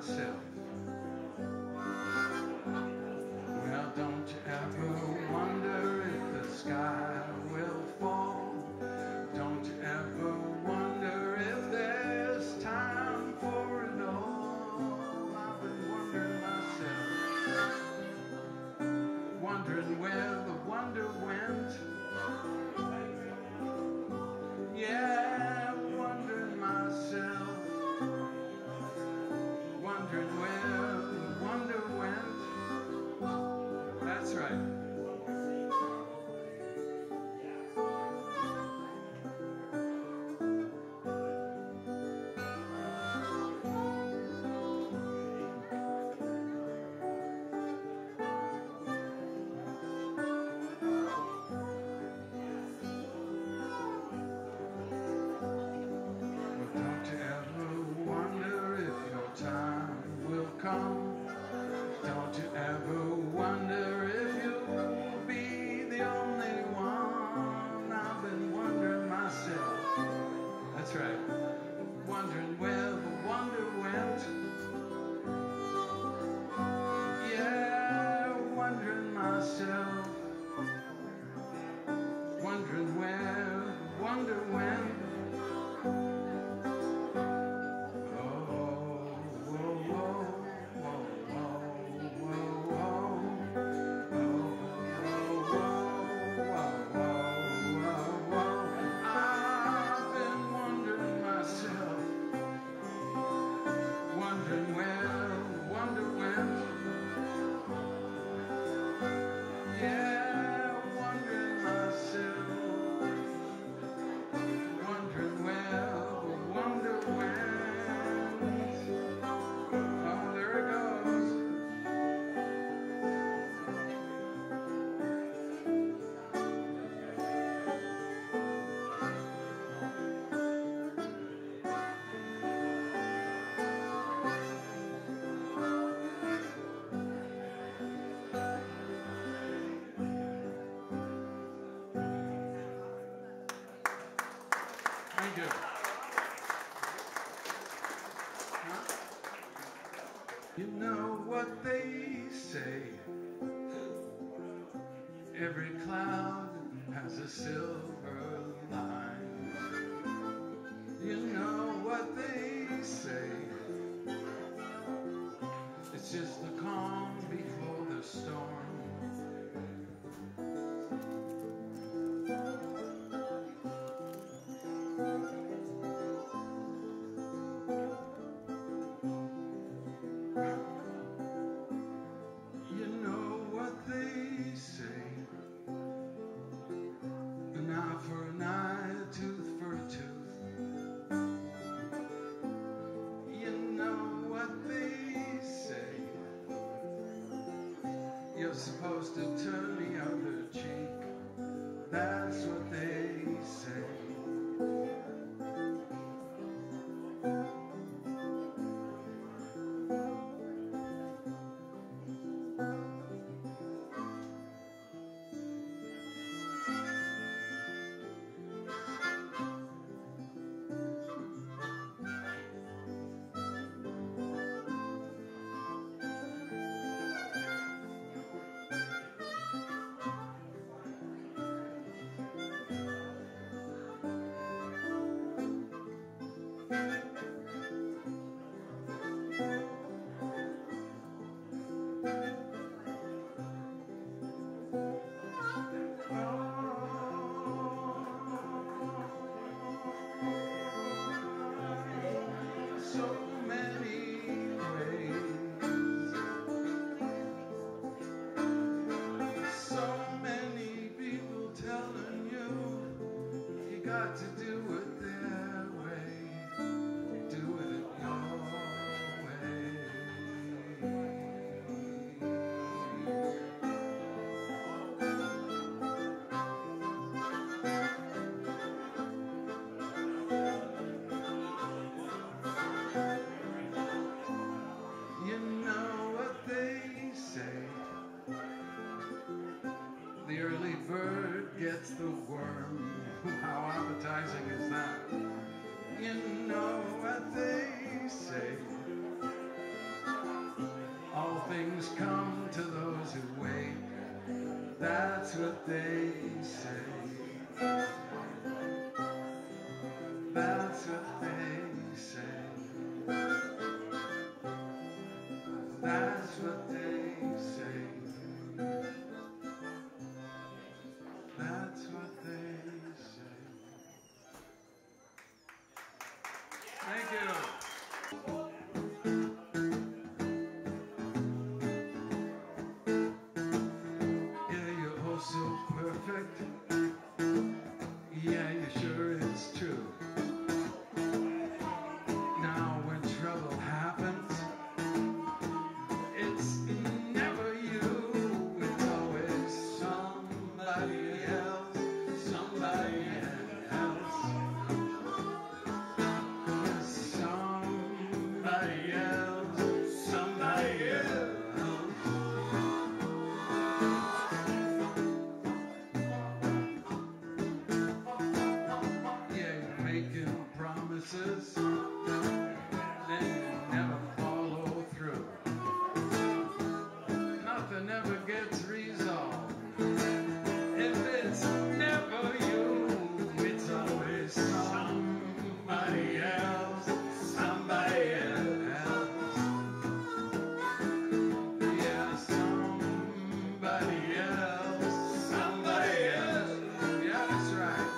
myself, well, don't you ever wonder if the sky will fall? Don't you ever wonder if there's time for it all? I've been wondering myself, wondering where the wonder went. Yeah, wondering myself, wondering where the wonder went. That's right. Don't you ever wonder if you'll be the only one? I've been wondering myself. That's right. Wondering where the wonder went. Yeah, wondering myself. Wondering where the wonder went. Thank you. You know what they say, every cloud has a silver line. You know what they say, it's just the calm before the storm. You know what they say, an eye for an eye, a tooth for a tooth. You know what they say, you're supposed to turn the other cheek. That's what they say. So many ways, so many people telling you you got to do it their way, do it your way. You know what they say, the early bird gets the worm. How appetizing come to those who wait. That's what they say. That's what they say. That's what they say. That's what they say. Thank you. So perfect. Yeah, you sure it's true. Now when trouble happens, it's never you. It's always somebody else. Somebody else. Somebody else. Somebody else. Then you never follow through. Nothing ever gets resolved. If it's never you, it's always somebody else. Somebody else. Yeah, somebody else. Somebody else. Yeah, that's right.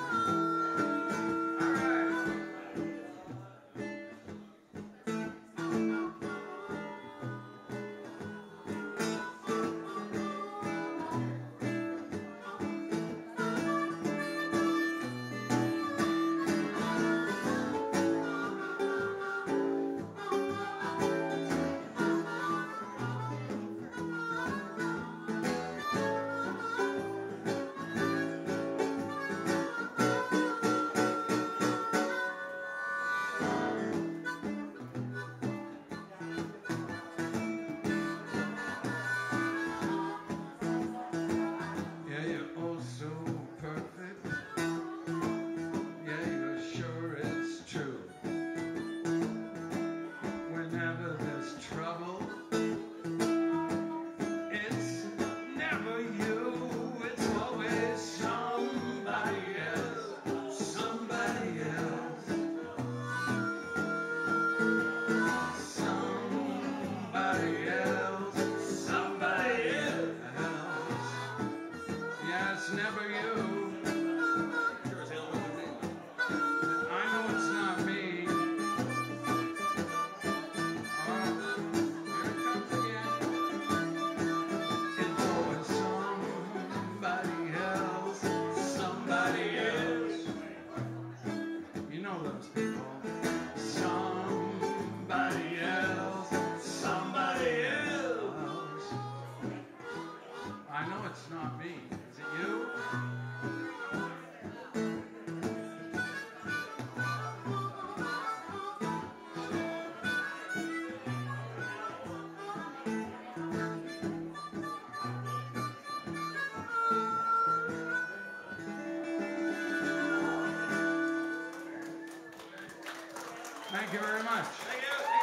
Thank you very much. Thank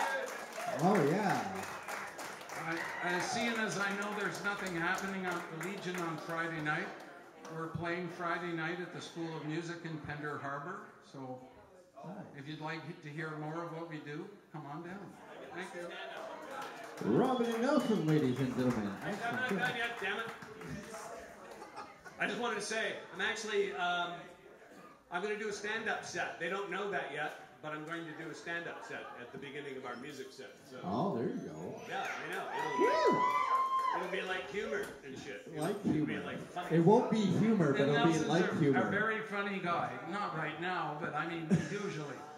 you. Oh, yeah. Seeing as I know there's nothing happening at the Legion on Friday night, we're playing Friday night at the School of Music in Pender Harbor. So if you'd like to hear more of what we do, come on down. Thank you. Robin and Nelson, ladies and gentlemen. I'm not done yet, damn it. I just wanted to say, I'm actually, I'm going to do a stand-up set. They don't know that yet, but I'm going to do a stand-up set at the beginning of our music set. So. Oh, there you go. Yeah, I know. It'll be like humor and shit. Like It'll humor. be like funny. It won't be humor, but And it'll be Nelson's like humor. a very funny guy. Not right now, but I mean, usually.